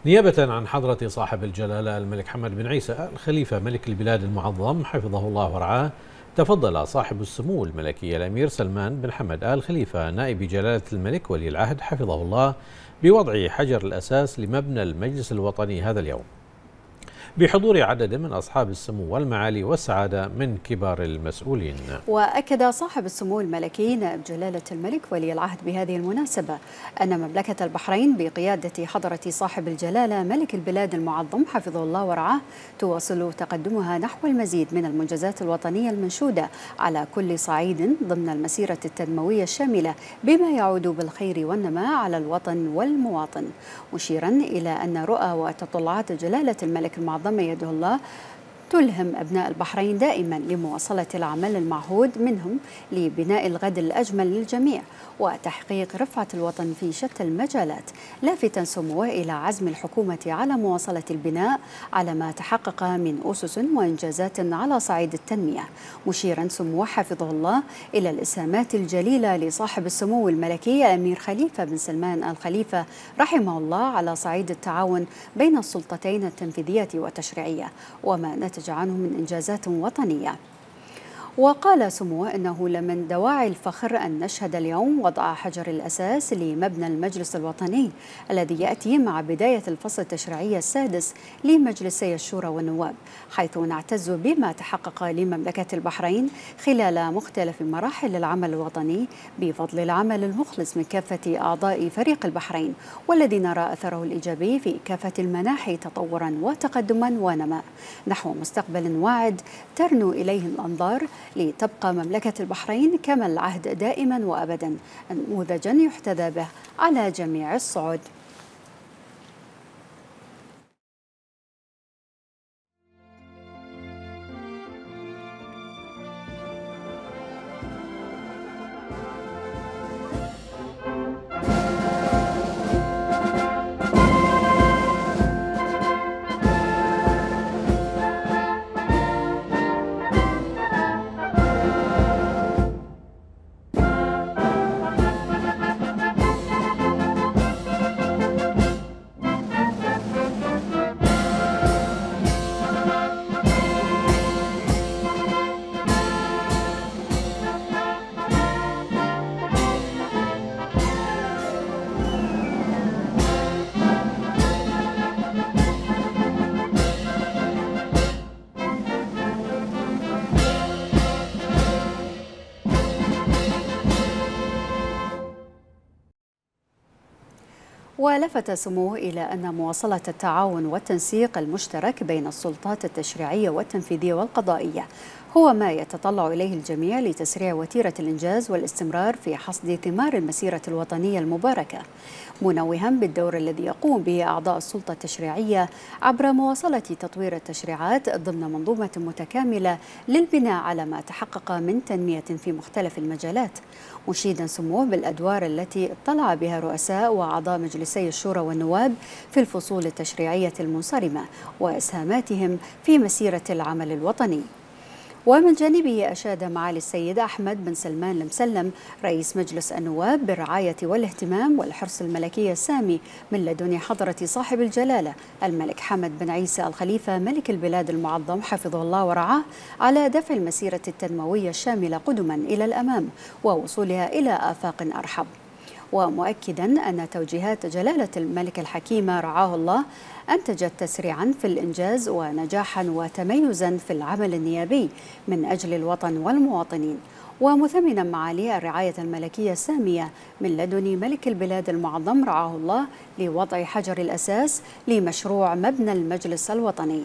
نيابة عن حضرة صاحب الجلالة الملك حمد بن عيسى الخليفة ملك البلاد المعظم حفظه الله ورعاه، تفضل صاحب السمو الملكي الأمير سلمان بن حمد آل خليفة نائب جلالة الملك ولي العهد حفظه الله بوضع حجر الأساس لمبنى المجلس الوطني هذا اليوم، بحضور عدد من أصحاب السمو والمعالي والسعادة من كبار المسؤولين. وأكد صاحب السمو الملكي نائب جلالة الملك ولي العهد بهذه المناسبة أن مملكة البحرين بقيادة حضرة صاحب الجلالة ملك البلاد المعظم حفظه الله ورعاه تواصل تقدمها نحو المزيد من المنجزات الوطنية المنشودة على كل صعيد ضمن المسيرة التنموية الشاملة بما يعود بالخير والنماء على الوطن والمواطن، مشيرا إلى أن رؤى وتطلعات جلالة الملك المعظم يده الله تلهم أبناء البحرين دائما لمواصلة العمل المعهود منهم لبناء الغد الأجمل للجميع وتحقيق رفعة الوطن في شتى المجالات، لافتا سموه إلى عزم الحكومة على مواصلة البناء على ما تحقق من أسس وإنجازات على صعيد التنمية، مشيرا سموه حفظه الله إلى الإسهامات الجليلة لصاحب السمو الملكي الأمير خليفة بن سلمان آل خليفة رحمه الله على صعيد التعاون بين السلطتين التنفيذية والتشريعية وما نتج عنه من إنجازات وطنية. وقال سموه إنه لمن دواعي الفخر أن نشهد اليوم وضع حجر الأساس لمبنى المجلس الوطني الذي يأتي مع بداية الفصل التشريعي السادس لمجلسي الشورى والنواب، حيث نعتز بما تحقق لمملكة البحرين خلال مختلف مراحل العمل الوطني بفضل العمل المخلص من كافة أعضاء فريق البحرين، والذي نرى أثره الإيجابي في كافة المناحي تطورا وتقدما ونماء نحو مستقبل واعد ترنو إليه الأنظار لتبقى مملكة البحرين كما العهد دائما وأبدا نموذجا يحتذى به على جميع الصعود. ولفت سموه إلى أن مواصلة التعاون والتنسيق المشترك بين السلطات التشريعية والتنفيذية والقضائية هو ما يتطلع إليه الجميع لتسريع وتيرة الإنجاز والاستمرار في حصد ثمار المسيرة الوطنية المباركة، منوها بالدور الذي يقوم به أعضاء السلطة التشريعية عبر مواصلة تطوير التشريعات ضمن منظومة متكاملة للبناء على ما تحقق من تنمية في مختلف المجالات، مشيدا سموه بالأدوار التي اطلع بها رؤساء وأعضاء مجلسي الشورى والنواب في الفصول التشريعية المنصرمة وإسهاماتهم في مسيرة العمل الوطني. ومن جانبه أشاد معالي السيد أحمد بن سلمان المسلم رئيس مجلس النواب بالرعاية والاهتمام والحرص الملكي السامي من لدن حضرة صاحب الجلالة الملك حمد بن عيسى آل خليفة ملك البلاد المعظم حفظه الله ورعاه على دفع المسيرة التنموية الشاملة قدما إلى الأمام ووصولها إلى آفاق أرحب، ومؤكدا أن توجيهات جلالة الملك الحكيمة رعاه الله أنتجت تسريعا في الإنجاز ونجاحا وتميزا في العمل النيابي من أجل الوطن والمواطنين، ومثمنا معالي الرعاية الملكية السامية من لدن ملك البلاد المعظم رعاه الله لوضع حجر الأساس لمشروع مبنى المجلس الوطني.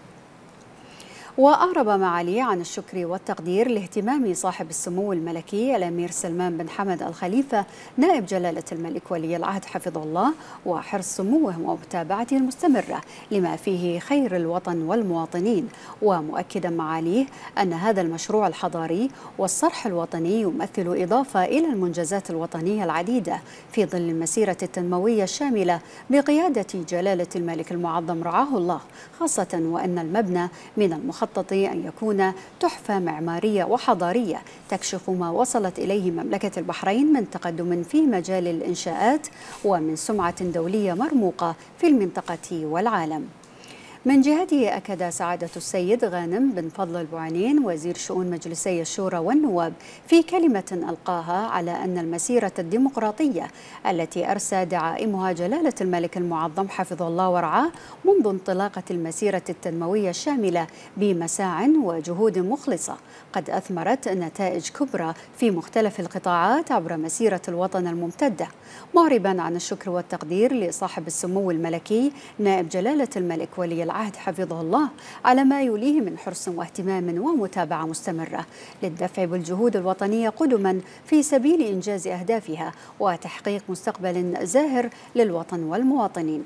وأعرب معاليه عن الشكر والتقدير لاهتمام صاحب السمو الملكي الأمير سلمان بن حمد آل خليفة نائب جلالة الملك ولي العهد حفظه الله وحرص سموه ومتابعته المستمرة لما فيه خير الوطن والمواطنين، ومؤكدا معاليه أن هذا المشروع الحضاري والصرح الوطني يمثل إضافة إلى المنجزات الوطنية العديدة في ظل المسيرة التنموية الشاملة بقيادة جلالة الملك المعظم رعاه الله، خاصة وأن المبنى من المخطط المخطط أن يكون تحفة معمارية وحضارية تكشف ما وصلت إليه مملكة البحرين من تقدم في مجال الإنشاءات ومن سمعة دولية مرموقة في المنطقة والعالم. من جهته أكد سعادة السيد غانم بن فضل البوعينين وزير شؤون مجلسي الشورى والنواب في كلمة ألقاها على أن المسيرة الديمقراطية التي أرسى دعائمها جلالة الملك المعظم حفظه الله ورعاه منذ انطلاقة المسيرة التنموية الشاملة بمساع وجهود مخلصة قد أثمرت نتائج كبرى في مختلف القطاعات عبر مسيرة الوطن الممتدة، معربا عن الشكر والتقدير لصاحب السمو الملكي نائب جلالة الملك ولي العهد حفظه الله على ما يوليه من حرص واهتمام ومتابعة مستمرة للدفع بالجهود الوطنية قدما في سبيل إنجاز أهدافها وتحقيق مستقبل زاهر للوطن والمواطنين.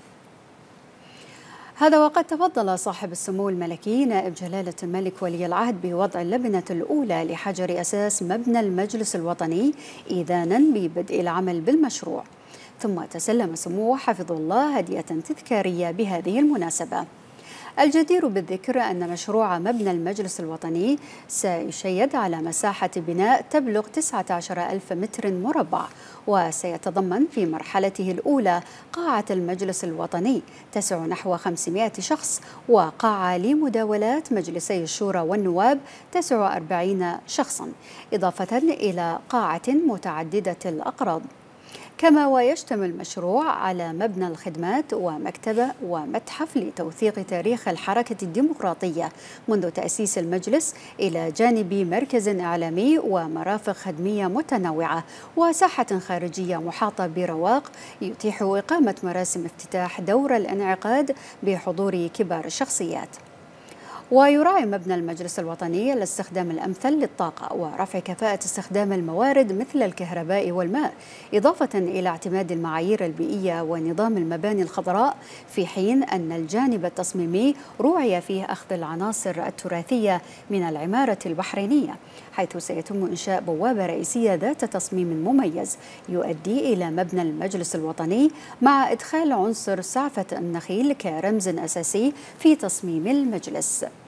هذا وقد تفضل صاحب السمو الملكي نائب جلالة الملك ولي العهد بوضع اللبنة الأولى لحجر أساس مبنى المجلس الوطني إذانا ببدء العمل بالمشروع، ثم تسلم سموه حفظه الله هدية تذكارية بهذه المناسبة. الجدير بالذكر أن مشروع مبنى المجلس الوطني سيشيد على مساحة بناء تبلغ 19,000 متر مربع، وسيتضمن في مرحلته الأولى قاعة المجلس الوطني تسع نحو 500 شخص، وقاعة لمداولات مجلسي الشورى والنواب تسع 40 شخصا، إضافة إلى قاعة متعددة الأقراض. كما ويشتمل المشروع على مبنى الخدمات ومكتبة ومتحف لتوثيق تاريخ الحركة الديمقراطية منذ تأسيس المجلس، إلى جانب مركز إعلامي ومرافق خدمية متنوعة وساحة خارجية محاطة برواق يتيح إقامة مراسم افتتاح دور الانعقاد بحضور كبار الشخصيات. ويراعي مبنى المجلس الوطني الاستخدام الأمثل للطاقة ورفع كفاءة استخدام الموارد مثل الكهرباء والماء، إضافة إلى اعتماد المعايير البيئية ونظام المباني الخضراء، في حين أن الجانب التصميمي روعي فيه أخذ العناصر التراثية من العمارة البحرينية، حيث سيتم إنشاء بوابة رئيسية ذات تصميم مميز يؤدي إلى مبنى المجلس الوطني، مع إدخال عنصر سعفة النخيل كرمز أساسي في تصميم المجلس.